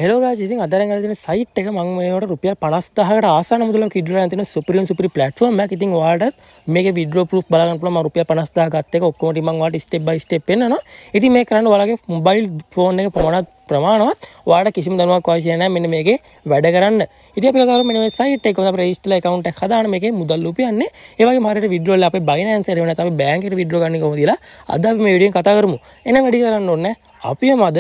Hello guys, ඉතින් අද දැන් ගාලා තියෙන site එක මම මේවට රුපියල් 50000කට ආසන්න මුදලක් withdraw කරන්න තියෙන super platform එකක්. ඉතින් ඔයාලට මේකේ withdraw proof බලා ගන්න පුළුවන්. මම රුපියල් 50000 ගත්ත එක ඔක්කොම ටික මම ඔයාලට step by step පෙන්නනවා. ඉතින් මේක කරන්න ඔයාලගේ mobile phone එක ප්‍රමාණවත් ඔයාලට කිසිම දැනුමක් අවශ්‍ය නැහැ මෙන්න මේකේ වැඩ කරන්න. ඉතින් අපි කතා කරමු මෙන්න මේ site එක. අපි register account එකක් හදාන්න මේකේ මුදල් උපයන්නේ. ඒ වගේම හරියට withdraw වල අපේ binance එකේ වෙනත් අපි bank එකට withdraw කරන්නේ කොහොමද කියලා අද අපි මේ වීඩියෝෙන් කතා කරමු. එහෙනම් වැඩි කරන්න ඕනේ නැහැ. අපිම අද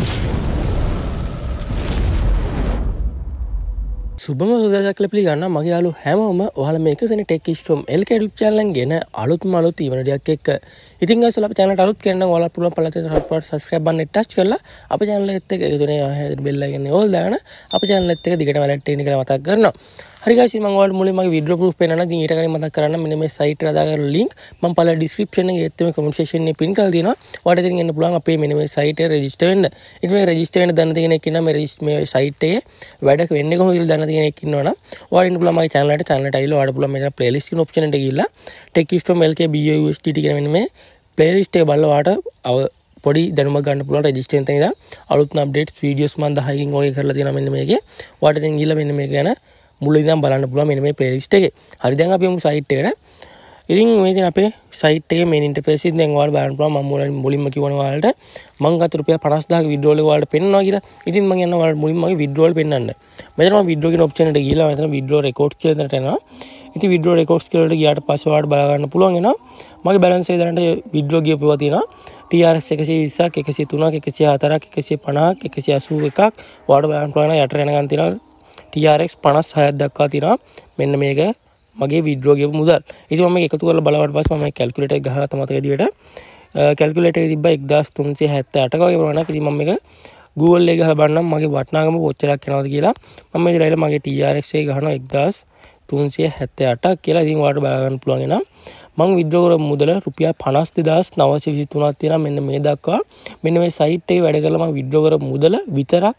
සුබම සුදාසක් පිළිගන්න මගේ යාළුවෝ හැමෝම ඔයාලා මේක දෙන tech storm LK YouTube channel එකෙන් ගෙන අලුත්ම ඊවනඩියක් එක්ක. ඉතින් guys ඔයාලා අපේ channel එකට අලුත් කෙනෙක් නම් ඔයාලා පුළුවන් පළාතේ subscribe button එක touch කරලා අපේ channel එකත් එක්ක ඒකනේ bell icon එක ඕල් දාගෙන අපේ channel එකත් එක්ක දිගටම වැඩ ඉන්න කියලා මතක් කරනවා. හරි guys මම ඔයාලට මුලින්ම මගේ withdraw proof පෙන්නනවා. ඉතින් ඊට කලින් මතක් කරන්න මෙන්න මේ site එක දාගන්න link මම පළල description එකේ ඒත් මේ comment section එකේ pin කරලා තියෙනවා. ඔයාලට ඉතින් එන්න පුළුවන් අපේ මෙන්න මේ site එක register වෙන්න. ඉතින් මේ register වෙන්න දන්න කෙනෙක් ඉන්නවා මේ site එකේ වැඩ වෙන්නේ කොහොමද කියලා දන්න කෙනෙක් ඉන්නවනම් ඔයාලට ඉන්න පුළුවන් මගේ channel එකට ඇවිල්ලා ඔයාලට පුළුවන් මේ playlist කියන option එකට ගිහිල්ලා tech storm LK BOUSDT කියන මෙන්න මේ playlist එක බලලා ඔයාලට පොඩි දැනුමක් ගන්න පුළුවන් register වෙන තැන ඉඳන් අලුත්ම updates videos මම 10කින් වගේ කරලා තියෙනවා මෙන්න මේකේ. ඔයාලට දැන් ගිහිල්ලා මෙන්න මේක ගැන මුලින් ඉඳන් බලන්න පුළුවන් මෙන්න මේ playlist එකේ. හරි දැන් අපි යමු site එකට. ඉතින් මේ තියෙන අපේ site එකේ main interface එක දැන් ඔයාලා බලන්න පුළුවන්. මම මුලින්ම කිව්වනේ ඔයාලට මම ගත්ත රුපියල් 50000ක withdrawal එක ඔයාලට පෙන්නනවා කියලා. ඉතින් මම යනවා ඔයාලට මුලින්ම මගේ withdrawal පෙන්නන්න. මෙතන මම withdraw කියන option එකට ගිහලා මෙතන withdraw records කියන තැනට එනවා. ඉතින් withdraw records කියලාට ගියාට පස්සේ ඔයාලට බලා ගන්න පුළුවන් එනවා. මගේ balance එක දැනට withdraw ගියපුවා තියෙනවා. TRX 120ක් 103ක් 104ක් 150ක් 181ක් ඔයාලට බලන්න පුළුවන් යට යනකන් තියෙනවා. TRX 56ක් දක්වා තියෙනවා. මෙන්න මේක මගේ withdraw ගියපු මුදල්. ඉතින් මම මේක එකතු කරලා බලවට පස්සේ මම මේ calculator එක ගහගත්ත මතක විදියට calculator එකේ තිබ්බා 1368ක වගේ ප්‍රමාණයක්. ඉතින් මම මේක Google එකේ ගහලා බලන්නම් මගේ වටිනාකම කොච්චරක් යනවද කියලා. මම මේ ඉතින් මගේ TRX එක ගහනවා 1368ක් කියලා. ඉතින් ඔයාලට බලා ගන්න පුළුවන් එනවා. මම withdraw කරපු මුදල රුපියල් 52923ක් තියෙනවා. මෙන්න මේ දක්වා මෙන්න මේ site එකේ වැඩ කරලා මම withdraw කරපු මුදල විතරක්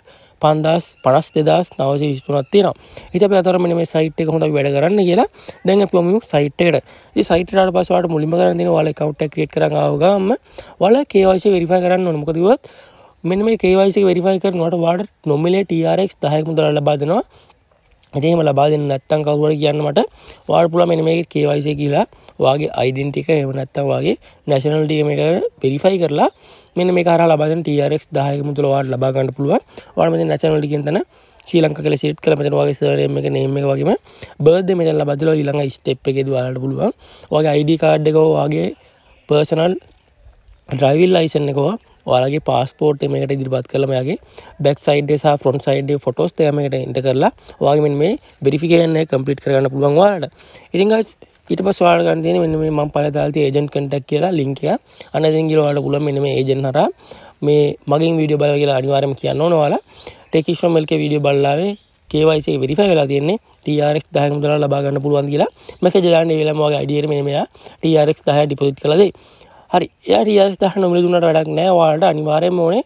52923ක් තියෙනවා. ඉතින් අපි අතර මෙන්න මේ site එක හොඳ අපි වැඩ කරන්න කියලා. දැන් අපි යමු site එකට. ඉතින් site එකට ආවට පස්සේ ඔයාලට මුලින්ම කරන්න තියෙනවා ඔයාලා account එක create කරන් ආව ගමන් ඔයාලා KYC verify කරන්න ඕනේ. මොකද කිව්වොත් මෙන්න මේ KYC එක verify කරනකොට ඔයාලට nominal TRX 10ක මුදල ලබා දෙනවා. ඉතින් එහෙම ලබා දෙන්න නැත්නම් කවුරු හරි කියන්න මට ඔයාලට පුළුවන් මෙන්න මේකේ KYC කියලා ඔයාගේ identity එක එහෙම නැත්නම් ඔයාගේ nationality එක මේක verify කරලා මෙන්න මේක හරහා ලබා දෙන TRX 10ක මුදල ඔයාලට ලබා ගන්න පුළුවන්. ඔයාලා මෙතන nationality කියන තැන ශ්‍රී ලංකා කියලා select කරලා මෙතන ඔයාගේ surname එක name එක වගේම birthday මෙතන ලබා දීලා ඊළඟ step එකේදී ඔයාලට පුළුවන් ඔයාගේ ID card එක ඔයාගේ personal driving license එක ඔයාලගේ passport එක මේකට ඉදිරිපත් කරලා මෙයාගේ back side එක සහ front side එක photos දෙක මේකට enter කරලා ඔයාගේ මෙන්න මේ verification එක complete කරගන්න පුළුවන් ඔයාලට. ඉතින් guys ඊට පස්සේ ඔයාලට ගන්න තියෙන්නේ මෙන්න මේ මම පළල දාලා තියෙන agent contact කියලා link එක. අන්න ඉතින් ගිහලා ඔයාලට පුළුවන් මෙන්න මේ agent හරහා මේ මගෙන් වීඩියෝ බලලා කියලා අනිවාර්යයෙන්ම කියන්න ඕන ඔයාලා. tech storm LK වීඩියෝ බලලාවේ KYC එක verify වෙලා තියෙන්නේ TRX 10ක මුදල ලබා ගන්න පුළුවන් කියලා message දාන්න ඒ වෙලාවම ඔයාගේ ID එකට මෙන්න මෙයා TRX 10 deposit කරලා දෙයි. හරි. එයා TRX 10 නොමිලේ දුන්නාට වැඩක් නැහැ. ඔයාලට අනිවාර්යයෙන්ම ඕනේ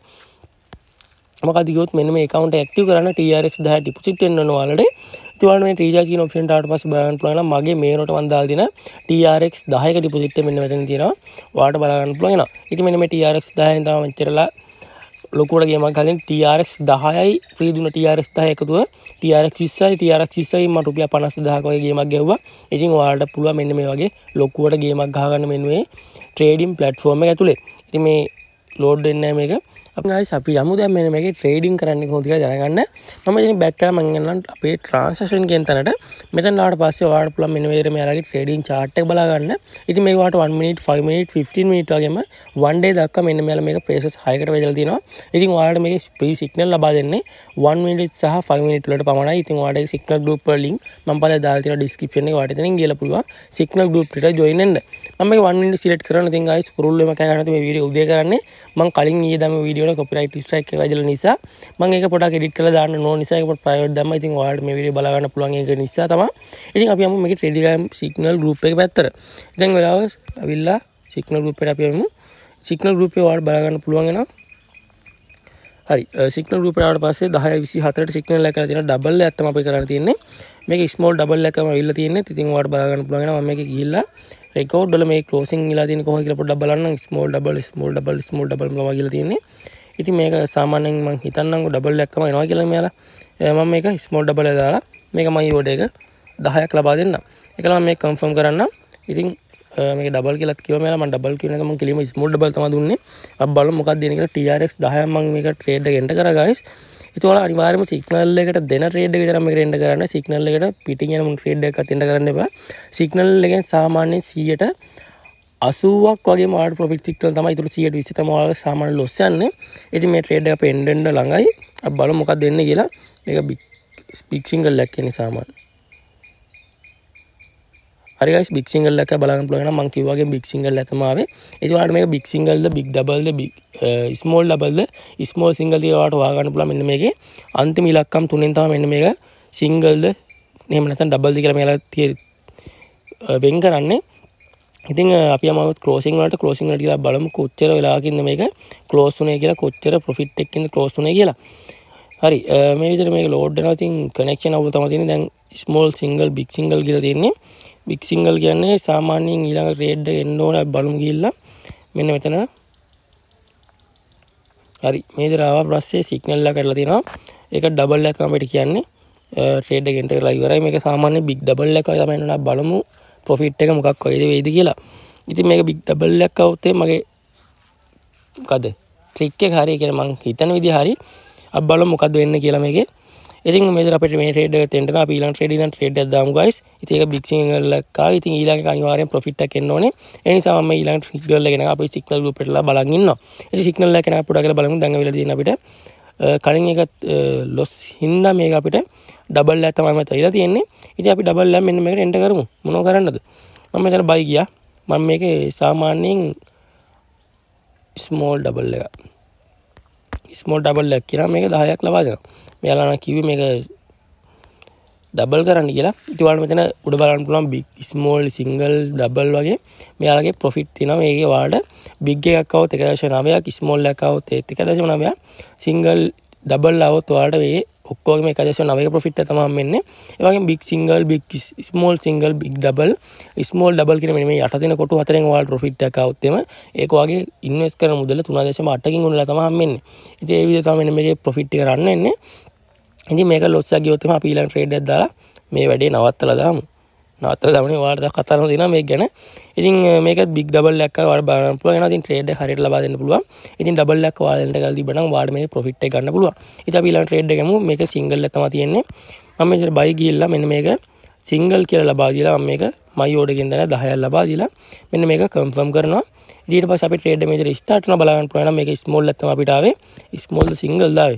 මොකද කිව්වොත් මෙන්න මේ account එක active කරන්න TRX 10 deposit වෙන්න ඕන ඔයාලට. ඉතින් ඔයාලට මේ recharge කියන option එකට ආවට පස්සේ බලන්න පුළුවන් නම් මගේ මේ නෝට මම දාලා තියෙන TRX 10ක deposit එක මෙන්න මෙතන තියෙනවා. ඔයාලට බලා ගන්න පුළුවන් එනවා. ඉතින් මෙන්න මේ TRX 10ෙන් තමයි මෙච්චරලා ලොකුවට ගේමක් ගන්න TRX 10යි free දුන්න TRX 10 එකතුව TRX 20යි TRX 20යි මම රුපියල් 50000ක වගේ ගේමක් ගැහුවා. ඉතින් ඔයාලට පුළුවන් මෙන්න මේ වගේ ලොකුවට ගේමක් ගහගන්න මෙන්න මේ trading platform එක ඇතුලේ. ඉතින් මේ load වෙන්නේ නැහැ මේක. අපි guys අපි යමු දැන් මෙන්න මේකේ trading කරන්න කොහොමද කියලා දැනගන්න. මම ඉතින් back කරලා මම යනවා අපේ transaction කියන තැනට. මෙතන ආවට පස්සේ ඔයාලට පුළුවන් මෙන්න මේ මෙයාලගේ trading chart එක බලා ගන්න. ඉතින් මේක ඔයාලට 1 minute 5 minute 15 minute වගේම one day දක්වා මෙන්න මෙයාලා මේක process 6කට බෙදලා තියෙනවා. ඉතින් ඔයාලට මේකේ free signal ලබා දෙන්නේ 1 minute සහ 5 minute වලට පමණයි. ඉතින් ඔයාලට signal group වල link මම පළල දාලා තියෙනවා description එකේ. ඔයාලට එතනින් ගිහලා පුළුවන් signal group එකට join වෙන්න. මම මේක 1 minute select කරනවා. ඉතින් guys පුරුල්ල එම කෑ ගන්න මේ වීඩියෝ උදේ කරන්නේ. මම කලින් ඊයේ දැම්ම වීඩියෝ වල copyright strike එක වැදලා නිසා මම ඒක පොඩක් edit කරලා දාන්න ඕන නිසා ඒක පොඩක් private දැම්මා. ඉතින් ඔයාලට මේ වීඩියෝ බලා ගන්න පුළුවන් ඒක නිසා තමයි. ඉතින් අපි යමු මේකේ Telegram signal group එක පැත්තට. ඉතින් වෙලාව අවිල්ලා signal group එකට අපි යමු. signal group එක ඔයාලට බලා ගන්න පුළුවන් වෙනවා. හරි signal group එකට ආවට පස්සේ 10:24ට signal එක කරලා තියෙනවා. double එකක් තමයි අපි කරන්න තියෙන්නේ. මේක small double එකම අවිල්ලා තියෙන්නේ. ඉතින් ඔයාලට බලා ගන්න පුළුවන් වෙනවා. මම මේකේ ගිහිල්ලා record වල මේ closing ඉලා තියෙන කොහොමද කියලා පොඩ්ඩක් බලන්න. small double මම ගිහලා තියෙන්නේ. ඉතින් මේක සාමාන්‍යයෙන් මම හිතන්නම්කො ඩබල් එකක්ම එනවා කියලා මෙයාලා. මම මේක ස්මෝල් ඩබල් එක දාලා මේක මයි ඕඩර් එක 10ක් ලබා දෙන්නම්. ඒකලා මම මේක කන්ෆර්ම් කරන්නම්. ඉතින් මේක ඩබල් කියලාත් කිව්වා මෙයාලා. මම ඩබල් කියන එක මම කෙලිම ස්මෝල් ඩබල් තමයි දුන්නේ. අපි බලමු මොකක්ද දෙන්නේ කියලා. TRX 10ක් මම මේක ට්‍රේඩ් එක එන්ටර් කරා guys. ඉතින් ඔයාලා අනිවාර්යයෙන්ම සිග්නල් එකට දෙන ට්‍රේඩ් එක විතරක් මේකට එන්ටර් කරන්න. සිග්නල් එකට පිටින් යන මුන් ට්‍රේඩ් එකක් එන්ටර් කරන්න එපා. සිග්නල් එකෙන් සාමාන්‍යයෙන් 80ක් වගේ මාඩ් ප්‍රොෆිට් සිග්නල් තමයි. ඊටු 120 තමයි ඔයාලා සාමාන්‍ය ලොස් යන්නේ. ඉතින් මේ ට්‍රේඩ් එක අපේ එන්ඩ් ළඟයි. අපි බලමු මොකක්ද දෙන්නේ කියලා. මේක big single එකක් කියන්නේ සාමාන්‍ය. හරි guys, big single එකක් බලන්න පුළුවන් නම් මම කිව්වා වගේ big single එකම ආවේ. ඉතින් ඔයාලට මේක big single ද big double ද big small double ද small single ද ඔයාලට හොයා ගන්න පුළුවන්. මෙන්න මේකේ අන්තිම ඉලක්කම් තුනෙන් තමයි මෙන්න මේක single ද එහෙම නැත්නම් double ද කියලා මේලා වෙන් කරන්නේ. ඉතින් අපි යමු closing වලට කියලා බලමු කොච්චර වෙලාවකින්ද මේක close වුනේ කියලා, කොච්චර profit එකකින්ද close වුනේ කියලා. හරි, මේ විදිහට මේක load වෙනවා. ඉතින් connection අවුල තමයි තියෙන්නේ. දැන් small single big single කියලා තියෙන්නේ. big single කියන්නේ සාමාන්‍යයෙන් ඊළඟ trade එක එන්න ඕන. අපි බලමු ගිහිල්ලා මෙන්න මෙතන. හරි, මේ විදිහට ආවා පස්සේ signal එක කරලා තියෙනවා. ඒක double එක තමයි කියන්නේ. trade එක enter කරලා ඉවරයි. මේක සාමාන්‍ය big double එක තමයි එන්න. බලමු profit එක මොකක් වෙයිද කියලා. ඉතින් මේක big double එකක් આવුත් මගේ මොකද trick එක හරිය කියලා මං හිතන විදිහ හරි. අපි බලමු මොකද්ද වෙන්නේ කියලා මේකේ. ඉතින් මේ විදිහට අපිට මේ trade එක තෙන්ටන අපි ඊළඟ trade ඉඳන් trade එකක් දාමු guys. ඉතින් ඒක big single එකක් ආවා. ඉතින් ඊළඟ එක අනිවාර්යෙන් profit එකක් එන්න ඕනේ. ඒ නිසා මම ඊළඟ signal එක ගෙන අපි signal group එකටලා බලන් ඉන්නවා. ඉතින් signal එක ගෙන පොඩ්ඩක් කියලා බලමු. දැන් අවිලා තියෙන අපිට කලින් එක loss හින්දා මේක අපිට double එක තමයි මත වෙලා තියෙන්නේ. ඉතින් අපි double එක මෙන්න මේකට enter කරමු. මොනව කරන්නද? මම මෙතන buy ගියා. මම මේකේ සාමාන්‍යයෙන් small double එක කියලා මේක 10ක් ලබා දෙනවා. මෙයාලා නම් කිව්වේ මේක ඩබල් කරන්න කියලා. ඉතින් ඔයාලට මෙතන උඩ බලන්න පුළුවන් big small single double වගේ මෙයාලගේ profit තියෙනවා. මේකේ ඔයාලට big එකක් આવොත් 1.9ක්, small එකක් આવොත් 1.9ක්, single double આવොත් ඔයාලට මේ ඔක්කොගේම 1.9ක profit එක තමයි හම්බෙන්නේ. ඒ වගේම big single, big small single, big double, small double කියන මෙන්න මේ යට දෙන කොටු හතරෙන් ඔයාලට profit එකක් આવොත් එම ඒක වගේ invest කරන මුදල 3.8කින් උනලා තමයි හම්බෙන්නේ. ඉතින් ඒ විදිහට තමයි මෙන්න මේකේ profit එක ගන්න එන්නේ. ඉතින් මේක loss එක ගියොත් එම අපි ඊළඟ trade එකක් දාලා මේ වැඩේ නවත්තලා දාමු. නවත්තලා දාමුනේ ඔයාලට කතා කරන්න දෙනවා මේක ගැන. ඉතින් මේක big double එකක් ඔයාලට බලන්න පුළුවන්. එනවා ඉතින් trade එක හරියට ලබා දෙන්න පුළුවන්. ඉතින් double එකක් ඔයාලට ගාලා තිබ්බනම් ඔයාලට මේ profit එක ගන්න පුළුවන්. ඉතින් අපි ඊළඟ trade එක ගමු. මේක single එක තමයි තියෙන්නේ. මම මෙතන buy ගිහිල්ලා මෙන්න මේක single කියලා ලබා දීලා මම මේක my order එකෙන් දැන 10ක් ලබා දීලා මෙන්න මේක confirm කරනවා. ඉතින් ඊට පස්සේ අපි trade එක මේ විදිහට start කරනවා. බලා ගන්න පුළුවන් නම් මේක small එක තමයි අපිට ආවේ. small single දාවේ.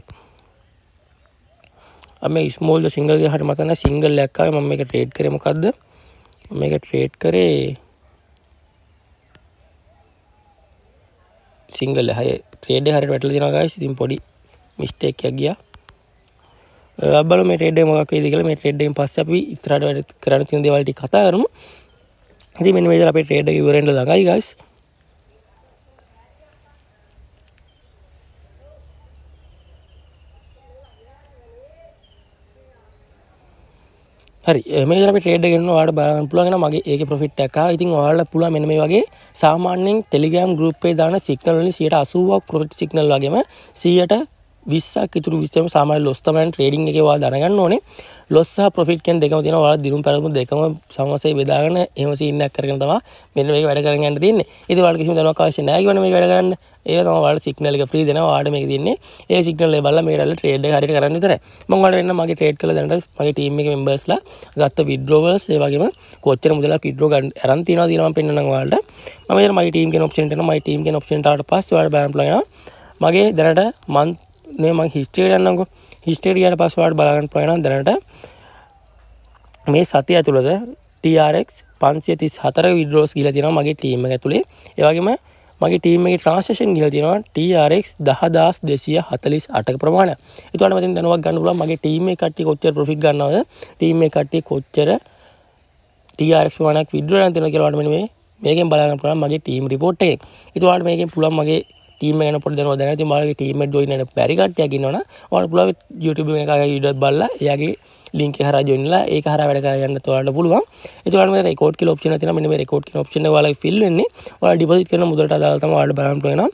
අපි small single එක හරියට මතක නැහැ. single එකක් ආවේ. මම මේක trade කරේ මොකද්ද? මේක trade කරේ single එක. හරිය trade එක හරියට වැටලා තියෙනවා guys. ඉතින් පොඩි mistake එකක් ගියා. අපි බලමු මේ trade එක මොකක් වෙයිද කියලා. මේ trade එකෙන් පස්සේ අපි ඉස්සරහට වැඩ කරන්න තියෙන දේවල් ටික කතා කරමු. ඉතින් මෙන්න මේ විදිහට අපේ trade එක ඉවර වෙන්න ළඟයි guys. හරි, මේ විදිහට අපි trade එක කරනවා. ඔයාලට බලන්න පුළුවන් නම් මගේ ඒකේ profit එකක් ආවා. ඉතින් ඔයාලට පුළුවන් මෙන්න මේ වගේ සාමාන්‍යයෙන් Telegram group එකේ දාන signal වලින් 80%ක් profit signal වගේම 120ක් ඉතුරු 20ම සාමාන්‍ය loss තමයි trading එකේ ඔයාලා දැනගන්න ඕනේ. loss සහ profit කියන දෙකම තියෙනවා. ඔයාලා දිනුම් පැලකුම් දෙකම සමසේ බෙදාගෙන එහෙම scene එකක් කරගෙන තමයි මෙන්න මේක වැඩ කරගෙන යන්න තියෙන්නේ. ඉතින් ඔයාලට කිසිම දැනුමක් අවශ්‍ය නැහැ කියවනේ මේක වැඩ කරන්න. ඒක තමයි ඔයාලට signal එක free දෙනවා. ඔයාලට මේක දෙන්නේ. ඒ signal එක බලලා මේකට trade එක හරියට කරන්න විතරයි. මම ඔයාලට වෙන්න මගේ trade කරලා දැනට මගේ team එකේ members ලා ගත්ත withdrawals ඒ වගේම කොච්චර මුදලක් withdraw ගන්න අරන් තියනවාද කියලා මම පෙන්නන්නම් ඔයාලට. මම මෙතන my team කියන option එකට යනවා. my team කියන option එකට ආවට පස්සේ ඔයාලට බලන්න පුළුවන් මගේ දැනට month මේ මම history එකට යන්නම්කෝ. history ගියාට පස්සේ ඔයාලට බලා ගන්න පුළුවන් දැනට මේ සතිය ඇතුළත TRX 534 withdrawals ගිහලා තියෙනවා මගේ team එක ඇතුලේ. ඒ වගේම මගේ team එකේ transaction ගිහලා තියෙනවා TRX 10248ක ප්‍රමාණයක්. ඒකට මම දැනුවක් ගන්න පුළුවන් මගේ team එකේ කට්ටිය කොච්චර profit ගන්නවද? team එකේ කට්ටිය කොච්චර TRX ප්‍රමාණයක් withdraw කරන් තියෙනවද කියලා ඔයාලට මෙන්න මේකෙන් බලා ගන්න පුළුවන් මගේ team report එකේ. ඒකට ඔයාලට මේකෙන් පුළුවන් මගේ team එක ගැන පොඩ්ඩක් දැනුවත් දැනගන්න. ඉතින් ඔයාලගේ team එක join වෙන්න බැරි කට්ටියක් ඉන්නවනම් ඔයාලට පුළුවන් YouTube එකේ වීඩියෝස් බලලා එයාගේ link එක හරහා join වෙලා ඒක හරහා වැඩ කරගන්න ඔයාලට පුළුවන්. ඒත් ඔයාලට මේ record කියලා option එක තියෙනවා. මෙන්න මේ record කියන option එක ඔයාලගේ fill වෙන්නේ. ඔයාලා deposit කරන මුදලට අදාළ තමයි ඔයාලට බලන්න පුළුවන්.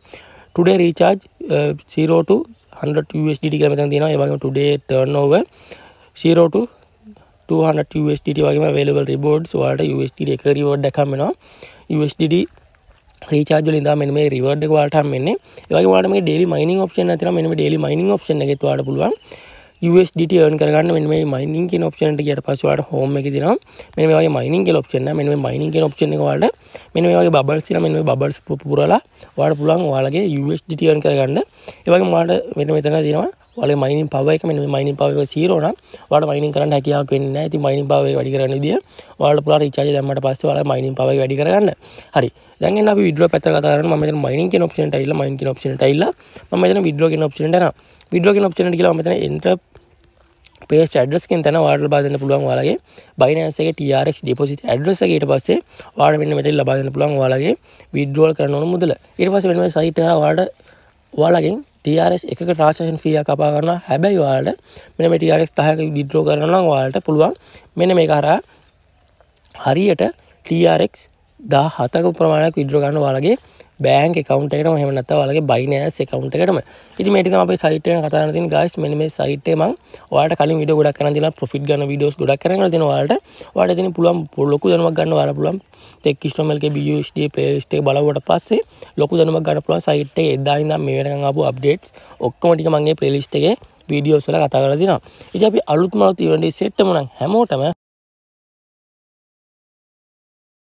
today recharge 0 to 100 USDT කියලා මෙතන තියෙනවා. ඒ වගේම today turnover 0 to 200 USDT වගේම available rewards ඔයාලට USDT එක reward එකක් හම්බ වෙනවා. USDT recharge වලින් ඉඳලා මෙන්න මේ reward එක ඔයාලට හම්බ වෙන්නේ. ඒ වගේම ඔයාලට මේකේ daily mining option එකක් තියෙනවා. මෙන්න මේ daily mining option එකෙත් ඔයාලට පුළුවන් USDT earn කරගන්න. මෙන්න මේ mining කියන option එකට ගියට පස්සේ ඔයාලට home එකේ තියෙනවා මෙන්න මේ වගේ mining කියලා option එක. මෙන්න මේ mining කියන option එක ඔයාලට මෙන්න මේ වගේ bubbles තියෙනවා. මෙන්න මේ bubbles පුරලා ඔයාලට පුළුවන් ඔයාලගේ USDT earn කරගන්න. ඒ වගේම ඔයාලට මෙන්න මෙතන තියෙනවා ඔයාලගේ mining power එක. මෙන්න මේ mining power එක 0 නම් ඔයාලට mining කරන්න හැකියාවක් වෙන්නේ නැහැ. ඉතින් mining power එක වැඩි කරන්න විදිය ඔයාලට පුළුවන් recharge දැම්මට පස්සේ ඔයාලගේ mining power එක වැඩි කරගන්න. හරි. දැන් එන්න අපි withdraw පැත්තට කතා කරනවා. මම මෙතන mining කියන option එකට ඇවිල්ලා mining කියන option එකට ඇවිල්ලා මම මෙතන withdraw කියන option එකට යනවා. withdraw කියන option එකට ගිහලා මම මෙතන enter paste address කියන තැන ඔයාලට ලබා දෙන්න පුළුවන් ඔයාලගේ binance එකේ TRX deposit address එක. ඊට පස්සේ ඔයාලට මෙන්න මෙතන ලබා දෙන්න පුළුවන් ඔයාලගේ withdrawal කරන්න ඕන මුදල. ඊට පස්සේ මෙන්න මේ site එක ඔයාලට ඔයාලගෙන් TRS එකක transaction fee එක කපා ගන්නවා. හැබැයි ඔයාලට මෙන්න මේ TRX 10ක withdraw කරනවා නම් ඔයාලට පුළුවන් මෙන්න මේක හරහා හරියට TRX 17ක ප්‍රමාණයක් withdraw ගන්න ඔයාලගේ bank account එකටම එහෙම නැත්නම් ඔයාලගේ binance account එකටම. ඉතින් මේ ටික තමයි අපේ site එකෙන් කතා කරන්න තියෙන guys. මෙන්න මේ site එකේ මම ඔයාලට කලින් වීඩියෝ ගොඩක් කරන් දෙනවා. profit ගන්න videos ගොඩක් කරන් දෙනවා ඔයාලට ඉතින් පුළුවන් ලොකු දැනුමක් ගන්න ඔයාලට පුළුවන් tech HTML එකේ BUSDT playlist එක බලවුවට පස්සේ ලොකු දැනුමක් ගන්න පුළුවන් site එකේ එදා ඉඳන් මේ වෙනකන් ආපු updates ඔක්කොම ටික මම මේ playlist එකේ videos වල කතා කරලා දෙනවා. ඉතින් අපි අලුත්ම event set එකම නම් හැමෝටම